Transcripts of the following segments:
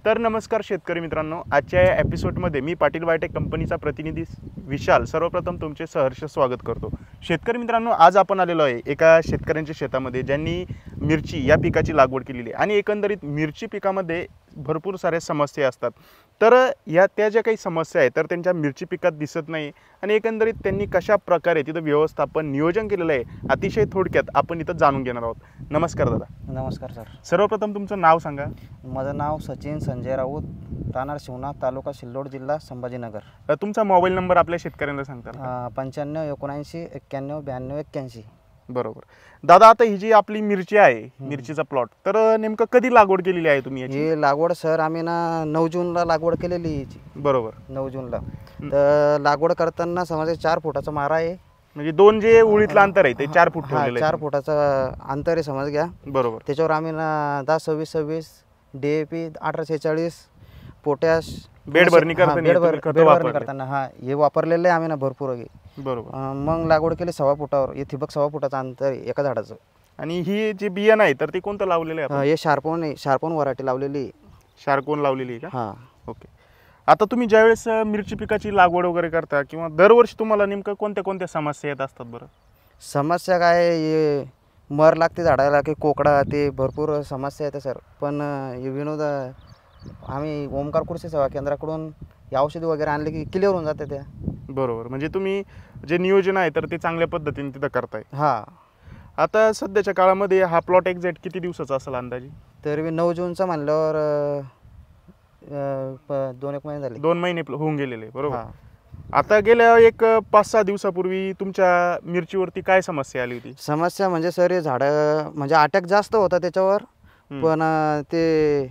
तर नमस्कार शेतकरी मित्रांनो, आजच्या या एपिसोडमध्ये मी पाटील बायोटेक कंपनीचा प्रतिनिधी विशाल सर्वप्रथम तुमचे सहर्ष स्वागत करतो। शेतकरी मित्रांनो, आज आपण आलेलो आहे एका शेतकऱ्यांच्या शेतामध्ये ज्यांनी मिरची या पिकाची लागवड केलेली आहे आणि एकंदरीत मिरची पिकामध्ये भरपूर साऱ्या समस्या असतात। तर या त्या ज्या काही समस्या आहेत तर त्यांच्या मिरची पिकात दिसत नाही आणि एकंदरीत त्यांनी कशा प्रकारे तिथं व्यवस्थापन नियोजन केलेलं आहे अतिशय थोडक्यात आपण इथं जाणून घेणार आहोत। नमस्कार दादा। नमस्कार सर। सर्वप्रथम तुमचं नाव सांगा। माझं नाव सचिन संजय राऊत, राहणार शिवनाथ, तालुका सिल्लोड, जिल्हा संभाजीनगर। तुमचा मोबाईल नंबर आपल्या शेतकऱ्यांना सांगता? 95 79 91 92 81। बरोबर दादा, आता ही जी आपली मिरची आहे, मिरचीचा प्लॉट, तर नेमकं कधी लागवड केलेली आहे तुम्ही याची? ही लागवड सर आम्ही ना 9 जूनला लागवड केलेली याची। बरोबर, 9 जूनला। तर लागवड करताना समजा 4 फुटाचा मारा आहे, म्हणजे दोन जे उळीतलं अंतर आहे ते 4 फूट ठेवलेलं आहे। 4 फुटाचं अंतर आहे समज घ्या। बरोबर, त्याच्यावर आम्ही ना 10 26 26 DAP 1846 पोटॅश बेड भरणी करताना हे वापरलेलं आहे आम्ही ना भरपूर। बरोबर, मग लागवड केली 6 फुटावर। हे ठिबक 6 फुटाचं अंतर आहे एका झाडाचं। आणि ही जी बियाणं आहे तर ते कोणतं लावलेलं आहे? हे शार्पन व्हरायटी लावलेली। शार्कोन लावलेली आहे का? हां, ओके। आता तुम्ही ज्यावेळेस मिरची पिकाची लागवड वगैरे करता किंवा दरवर्षी तुम्हाला नेमकं कोणत्या कोणत्या समस्या येत असतात बरं? समस्या काय, हे मर लागते झाडाला की कोकडा, ते भरपूर समस्या येते सर। पण हे विनोद आम्ही ओमकार कृषी सेवा केंद्राकडून या औषधी वगैरे आणले की क्लिअर होऊन जाते त्या। बरोबर, म्हणजे तुम्ही जे नियोजन आहे तर ते चांगल्या पद्धतीने तिथं करताय। हां, आता सध्याच्या काळामध्ये हा प्लॉट एक्झॅक्ट किती दिवसाचा असेल अंदाजे? तरी 9 जूनचा म्हणल्यावर 2-1 महिने झाले। 2 महिने होऊन गेलेले, बरोबर। आता गेल्या एक 5-6 दिवसापूर्वी तुमच्या मिरचीवरती काय समस्या आली होती? समस्या म्हणजे सर हे झाडं म्हणजे अटॅक जास्त होता त्याच्यावर। पण ते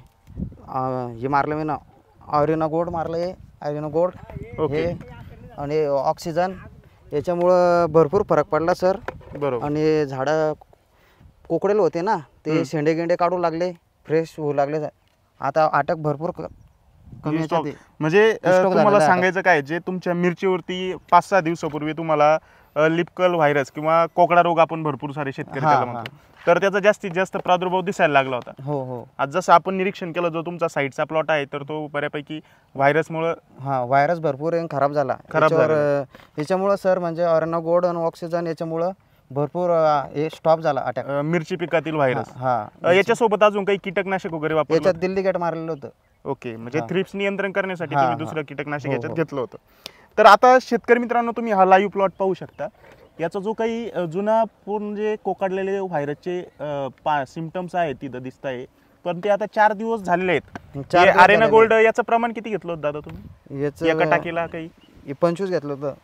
हे मारलं मी ना, ऑरिनो गोल्ड मारलं, ऑरिनो गोल्ड हे आणि ऑक्सिजन, याच्यामुळं भरपूर फरक पडला सर। बरोबर, आणि झाडं कोकडेल होते ना, ते शेंडे गेंडे काढू लागले, फ्रेश होऊ लागले। आता अटॅक भरपूर कमी होते। म्हणजे तुम्हाला सांगायचं काय, जे तुमच्या मिरचीवरती 5-6 दिवसापूर्वी तुम्हाला लिपकल व्हायरस किंवा कोकडा रोग आपण भरपूर सारे शेतकरी त्याला म्हणतो, तर त्याचा जास्तीत जास्त प्रादुर्भाव दिसायला लागला होता। हो। आज जसं आपण निरीक्षण केलं, जो तुमचा साईडचा प्लॉट आहे तर तो बऱ्यापैकी व्हायरसमुळे व्हायरस भरपूर खराब झाला। याच्यामुळं सर म्हणजे ऑरिनो गोल्ड आणि ऑक्सिजन याच्यामुळं भरपूर हे स्टॉप झाला अटॅक, मिरची पिकातील व्हायरस। याच्यासोबत अजून काही कीटकनाशक वगैरे वापरलं? याच्यात दिल्ली गेट मारलेलं होतं। ओके, म्हणजे थ्रिप्स नियंत्रण करण्यासाठी तुम्ही दुसरं कीटकनाशक याच्यात घेतलं होतं। तर आता शेतकरी मित्रांनो, तुम्ही हा लाईव्ह प्लॉट पाहू शकता। याचा जो काही जुना पूर्ण जे कोकडलेले व्हायरसचे सिम्पटम्स आहेत तिथं दिसत आहे, पण ते आता 4 दिवस झालेले आहेत। आरेना गोल्ड याचं प्रमाण किती घेतलं होतं दादा तुम्ही एका टाकीला? काही 25 घेतलं होतं।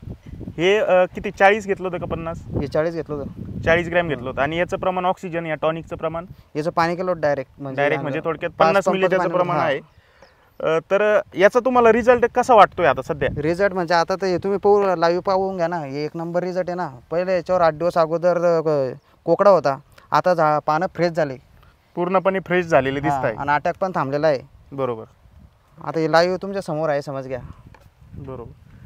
हे किती 40 घेतलं होतं का 50? हे 40 घेतलं होतं, 40 ग्रॅम घेतलं होतं। आणि याचं प्रमाण ऑक्सिजन या टॉनिकचं प्रमाण? याचं पाणी केलं डायरेक्ट म्हणजे थोडक्यात 50 मिली त्याचं प्रमाण आहे। तर याचा तुम्हाला रिझल्ट कसा वाटतोय आता सध्या? रिझल्ट म्हणजे आता तर तुम्ही लाईव्ह पाहून घ्या ना, हे 1 नंबर रिझल्ट आहे ना। पहिले याच्यावर 8 दिवस अगोदर कोकडा होता, आता पानं फ्रेश झाले, पूर्णपणे फ्रेश झालेले दिसत आहे आणि अटॅक पण थांबलेला आहे। बरोबर, आता हे लाईव्ह तुमच्या समोर आहे, समज घ्या। बरोबर,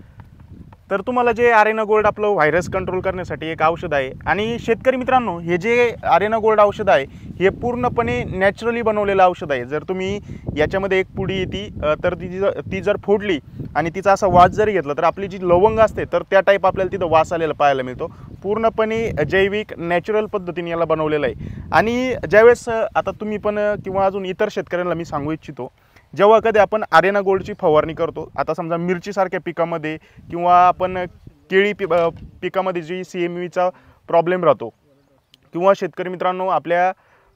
तर तुम्हाला जे आरेना गोल्ड आपलं व्हायरस कंट्रोल करण्यासाठी एक औषध आहे। आणि शेतकरी मित्रांनो, हे जे आरेना गोल्ड औषध आहे हे पूर्णपणे नॅचरली बनवलेलं औषध आहे। जर तुम्ही याच्यामध्ये एक पुडी येते तर ती जर फोडली आणि तिचा असा वास जरी घेतला तर आपली जी लवंग असते तर त्या टाईप आपल्याला तिथं वास आलेला पाहायला मिळतो। पूर्णपणे जैविक नॅचरल पद्धतीने याला बनवलेलं आहे। आणि ज्यावेळेस आता तुम्ही पण किंवा अजून इतर शेतकऱ्यांना मी सांगू इच्छितो, जेव्हा कधी आपण आरेना गोल्डची फवारणी करतो, आता समजा मिरचीसारख्या पिकामध्ये किंवा आपण केळी पिकामध्ये जी CMVचा प्रॉब्लेम राहतो, किंवा शेतकरी मित्रांनो आपल्या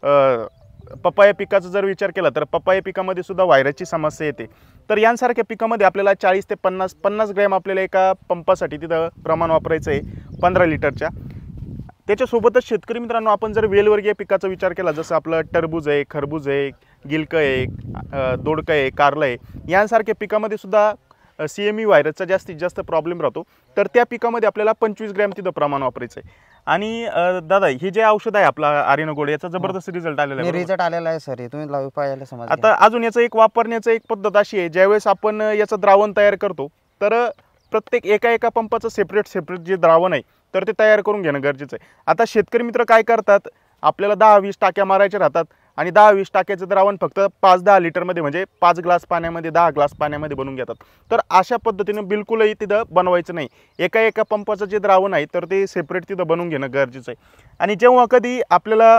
पपाया पिकाचा जर विचार केला तर पपाया पिकामध्ये सुद्धा व्हायरसची समस्या येते। तर यांसारख्या पिकामध्ये आपल्याला 40 ते 50 ग्रॅम आपल्याला एका पंपासाठी तिथं प्रमाण वापरायचं आहे 15 लिटरच्या। त्याच्यासोबतच शेतकरी मित्रांनो, आपण जर वेलवर्गीय पिकाचा विचार केला, जसं आपलं टरबूज आहे, खरबूज आहे, गिलकं आहे, दोडकं आहे, कारलं आहे, यांसारख्या पिकामध्ये सुद्धा CMV व्हायरसचा जास्तीत जास्त प्रॉब्लेम राहतो। तर त्या पिकामध्ये आपल्याला 25 ग्रॅम तिथं प्रमाण वापरायचं आहे। आणि दादा, हे जे औषध आहे आपला आरेना गोल्ड, याचा जबरदस्त रिझल्ट आलेला आहे। रिझल्ट आलेला आहे सर, तुम्ही लाईव्ह पाहायला समज। आता अजून याचं एक वापरण्याचं एक पद्धत अशी आहे, ज्यावेळेस आपण याचं द्रावण तयार करतो तर प्रत्येक एका पंपाचं सेपरेट जे द्रावण आहे तर ते तयार करून घेणं गरजेचं आहे। आता शेतकरी मित्र काय करतात, आपल्याला 10-20 टाक्या मारायच्या राहतात आणि 10-20 टाक्याचं द्रावण फक्त 5-10 लिटरमध्ये म्हणजे 5 ग्लास पाण्यामध्ये 10 ग्लास पाण्यामध्ये बनवून घेतात. तर अशा पद्धतीने बिलकुलही तिथं बनवायचं नाही. एका पंपाचं जे द्रावण आहे तर ते सेपरेट तिथं बनवून घेणं गरजेचं आहे. आणि जेव्हा कधी आपल्याला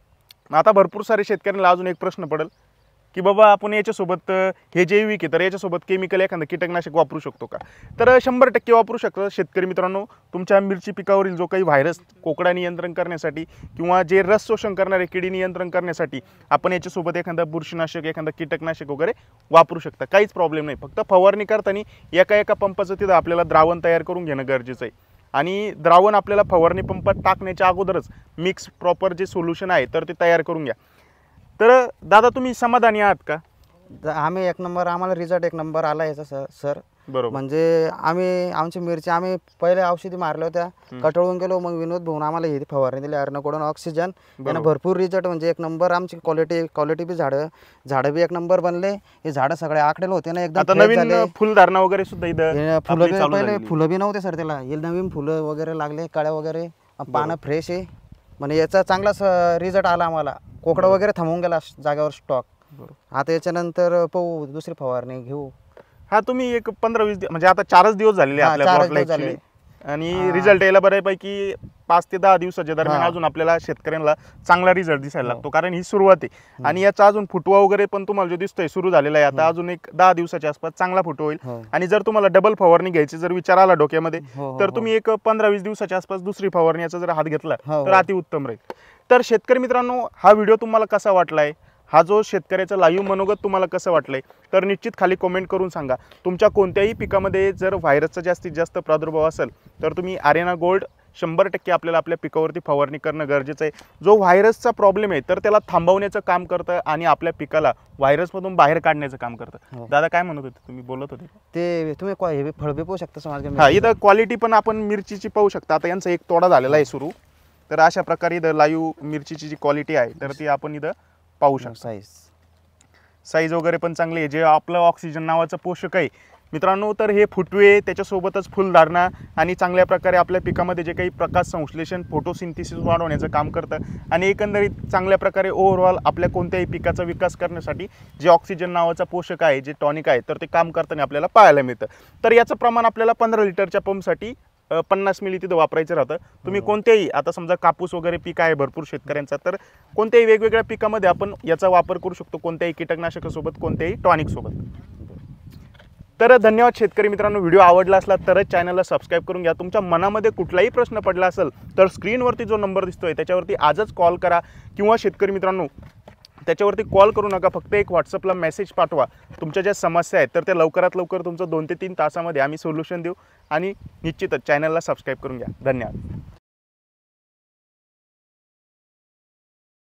आता भरपूर सारे शेतकऱ्यांना अजून एक प्रश्न पडेल की बाबा आपण याच्यासोबत हे जैविक आहे तर याच्यासोबत केमिकल एखादं कीटकनाशक वापरू शकतो का? तर 100% वापरू शकतो शेतकरी मित्रांनो. तुमच्या मिरची पिकावरील जो काही व्हायरस कोकडा नियंत्रण करण्यासाठी किंवा जे रस शोषण करणारे किडी नियंत्रण करण्यासाठी आपण याच्यासोबत एखादं बुरशीनाशक एखादं कीटकनाशक वगैरे वापरू शकता. काहीच प्रॉब्लेम नाही. फक्त फवारणी करताना एका पंपाचं तिथं आपल्याला द्रावण तयार करून घेणं गरजेचं आहे. आणि द्रावण आपल्याला फवारणी पंपात टाकण्याच्या अगोदरच मिक्स प्रॉपर जे सोल्युशन आहे तर ते तयार करून घ्या. तर दादा तुम्ही समाधानी आहात का? आम्ही एक नंबर, आम्हाला रिझल्ट एक नंबर आला याचा सर. बरोबर. म्हणजे आमची मिरची आम्ही पहिले औषधी मारल्या होत्या, कटाळून गेलो. मग विनोद भाऊन आम्हाला ही फवारणी दिली अरणाकडून ऑक्सिजन. यानं भरपूर रिझल्ट म्हणजे एक नंबर. आमची क्वालिटी बी झाडं बी एक नंबर बनले. हे झाडं सगळे आकडेल होते ना एकदम. आता नवीन फुलधारणा वगैरे सुद्धा इथं फुलं पहिले फुलं बी नव्हते सर त्याला. हे नवीन फुलं वगैरे लागले, कळ्या वगैरे, पानं फ्रेश आहे. म्हणजे याचा चांगलाच रिझल्ट आला आम्हाला. कोकडा वगैरे थांबून गेला जागेवर स्टॉक. आता याच्यानंतर पाहू दुसरी फवारणी घेऊ. हा तुम्ही एक 15-20 म्हणजे आता 4च दिवस झालेले आपल्या प्लॉटला ऍक्च्युअली. आणि रिझल्ट यायला बऱ्यापैकी 5 ते 10 दिवसाच्या दरम्यान अजून आपल्याला शेतकऱ्यांना चांगला रिझल्ट दिसायला लागतो. कारण ही सुरुवात आहे आणि याचा अजून फुटवा वगैरे पण तुम्हाला जो दिसतोय सुरू झालेला आहे. आता अजून एक 10 दिवसाच्या आसपास चांगला फुटवा होईल. आणि जर तुम्हाला डबल फवारणी घ्यायची जर विचार आला डोक्यामध्ये तर तुम्ही एक 15-20 दिवसाच्या आसपास दुसरी फवारणीचा जर हात घेतला तर अतिउत्तम राहील. तर शेतकरी मित्रांनो, हा व्हिडिओ तुम्हाला कसा वाटलाय, हा जो शेतकऱ्याचा लाईव्ह मनोगत तुम्हाला कसं वाटलंय तर निश्चित खाली कमेंट करून सांगा. तुमच्या कोणत्याही पिकामध्ये जर व्हायरसचा जास्तीत जास्त प्रादुर्भाव असेल तर तुम्ही आरेना गोल्ड 100% आपल्याला आपल्या पिकावरती फवारणी करणं गरजेचं आहे. जो व्हायरसचा प्रॉब्लेम आहे तर त्याला थांबवण्याचं काम करतं आणि आपल्या पिकाला व्हायरसमधून बाहेर काढण्याचं काम करतं. दादा काय म्हणत होते तुम्ही, बोलत होते ते तुम्ही फळ बी पाहू शकता समाज. हा, इथं क्वालिटी पण आपण मिरचीची पाहू शकता. आता यांचा एक तोडा झालेला आहे सुरू. तर अशा प्रकारे इथं लाईव्ह मिरचीची जी क्वालिटी आहे तर ती आपण इथं पाहू शकतो. साईज वगैरे पण चांगली आहे. जे आपलं ऑक्सिजन नावाचं पोषक आहे मित्रांनो, तर हे फुटवे त्याच्यासोबतच फुलधारणा आणि चांगल्या प्रकारे आपल्या पिकामध्ये जे काही प्रकाश संश्लेषण फोटोसिंथेसिस वाढवण्याचं काम करतं. आणि एकंदरीत चांगल्या प्रकारे ओव्हरऑल आपल्या कोणत्याही पिकाचा विकास करण्यासाठी जे ऑक्सिजन नावाचा पोषक आहे, जे टॉनिक आहे, तर ते काम करताना आपल्याला पाहायला मिळतं. तर याचं प्रमाण आपल्याला 15 लिटरच्या पंपसाठी 50 मिली तिथं वापरायचं राहतं. तुम्ही कोणत्याही, आता समजा कापूस वगैरे पीक आहे भरपूर शेतकऱ्यांचा, तर कोणत्याही वेगवेगळ्या पिकामध्ये आपण याचा वापर करू शकतो, कोणत्याही कीटकनाशकासोबत, कोणत्याही टॉनिक सोबत. तर धन्यवाद शेतकरी मित्रांनो. व्हिडिओ आवडला असला तरच चॅनलला सबस्क्राईब करून घ्या. तुमच्या मनामध्ये कुठलाही प्रश्न पडला असेल तर स्क्रीनवरती जो नंबर दिसतोय त्याच्यावरती आजच कॉल करा. किंवा शेतकरी मित्रांनो, त्याच्यावरती कॉल करू नका, फक्त एक व्हॉट्सअपला मेसेज पाठवा. तुमच्या ज्या समस्या आहेत तर त्या लवकरात लवकर तुमचं 2 ते 3 तासामध्ये आम्ही सोल्युशन देऊ. आणि निश्चितच चॅनलला सबस्क्राईब करून घ्या. धन्यवाद.